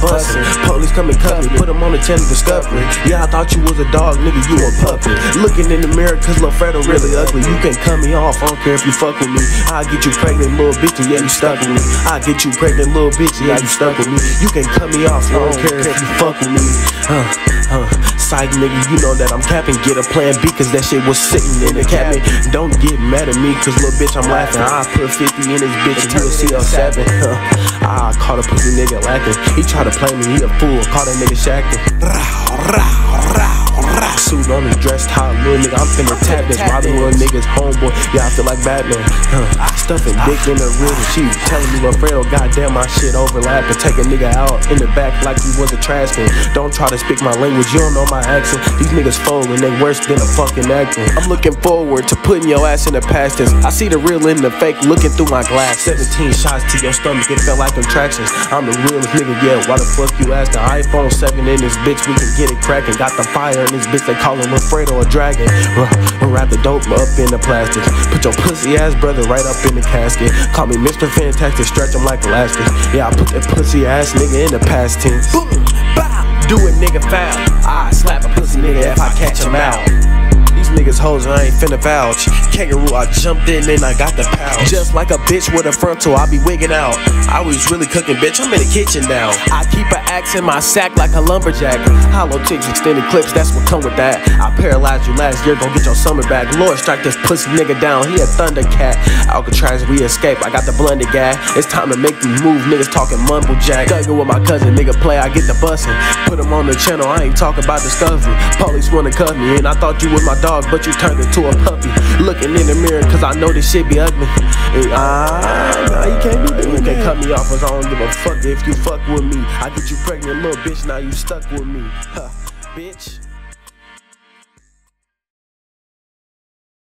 bustin'. Police come and cut me, put them on the channel discovery. Yeah, I thought you was a dog, nigga, you a puppet. Looking in the mirror, cause Lil Fredo really ugly. You can't cut me off, I don't care if you fuck with me. I'll get you pregnant, little bitch, and yeah, you stuck with me. I'll get you pregnant, little bitch, yeah, you stuck with me. You can't cut me off, I don't care if you fuck with me. Psych, nigga, you know that I'm capping. Get a plan B, cause that shit was sitting in the cabinet. Don't get mad at me, cause little bitch, I'm laughing. I put 50 in this bitch and you'll see a 7. I caught a pussy nigga lacking. He try to play me, he a fool. Caught a nigga shacking. Suit on his dress top, little nigga, I'm finna tap this. Robbing little niggas homeboy, yeah, I feel like Batman. Stuffing dick in the rib, and she telling me, Lil Fredo, goddamn, my shit overlapping. Take a nigga out in the back like he was a trash can. Don't try to speak my language, you don't know my accent. These niggas folding, they worse than a fucking acting. I'm looking forward to putting your ass in the past tense. I see the real in the fake, looking through my glass. 17 shots to your stomach, it felt like contractions. I'm the realest nigga, yeah, why the fuck you asking? iPhone 7 in this bitch, we can get it cracking. Got the fire in this bitch, they call him Lil Fredo a dragon. Wrap the dope up in the plastic. Put your pussy ass brother right up in the casket. Call me Mr. Fantastic, stretch him like elastic. Yeah, I put that pussy ass nigga in the past tense. Boom, bow, do a nigga foul. I slap a pussy nigga if I catch him out. These niggas hoes, I ain't finna vouch. Kangaroo, I jumped in and I got the pouch. Just like a bitch with a frontal, I be wigging out. I was really cooking, bitch, I'm in the kitchen now. I keep an axe in my sack like a lumberjack. Hollow tips, extended clips, that's what come with that. I paralyzed you last year, gon' get your summer back. Lord, strike this pussy nigga down, he a Thundercat. Alcatraz, we escape, I got the blunted guy. It's time to make these moves, niggas talking mumble jack. Thuggin' with my cousin, nigga play, I get the bussin'. Put him on the channel, I ain't talking about discovery. Police wanna cuff me, and I thought you was my dog, but you turned into a puppy. Looking in the mirror, cause I know this shit be ugly. And nah, you can't be doing that. You can't cut me off, cause I don't give a fuck if you fuck with me. I get you pregnant, little bitch, now you stuck with me. Bitch.